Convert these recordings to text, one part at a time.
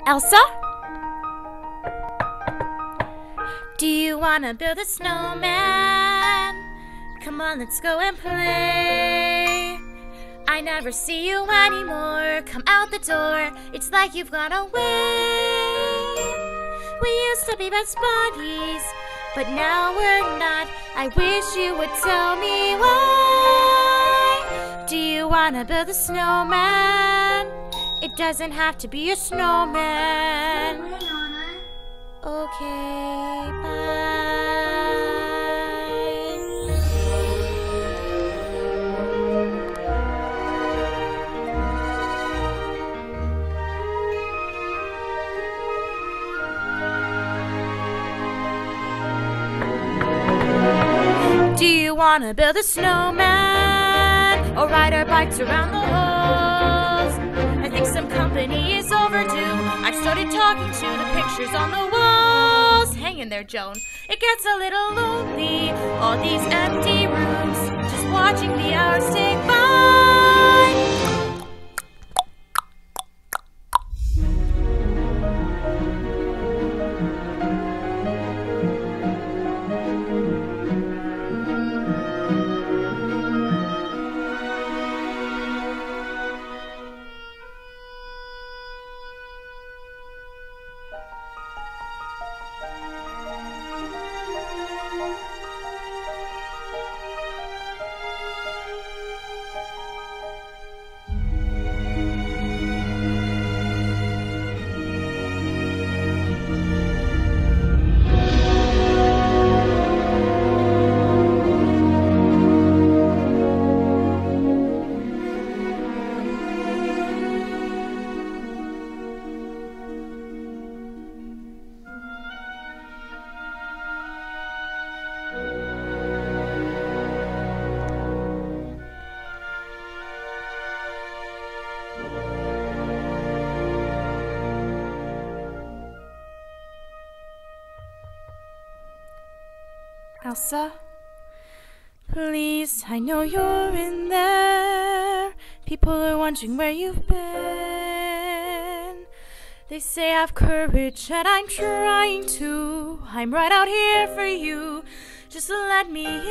Elsa? Do you wanna build a snowman? Come on, let's go and play. I never see you anymore. Come out the door, it's like you've gone away. We used to be best buddies, but now we're not. I wish you would tell me why. Do you wanna build a snowman? It doesn't have to be a snowman. Okay, bye. Do you wanna build a snowman or ride our bikes around the halls? I think some company is overdue. I've started talking to the pictures on the walls. Hang in there, Joan. It gets a little lonely, all these empty rooms, just watching the hours tick by. Elsa, please, I know you're in there. People are wondering where you've been. They say have courage and I'm trying to. I'm right out here for you. Just let me in.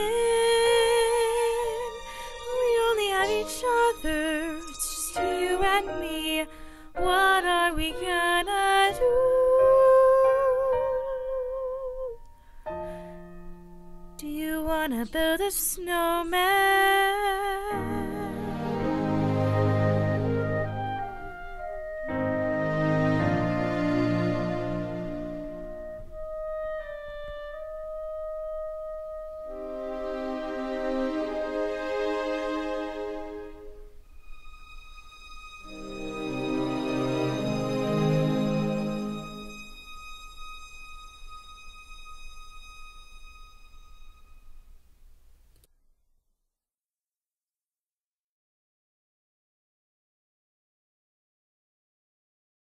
We only have each other. It's just you and me. What are we gonna do? Do you wanna build a snowman?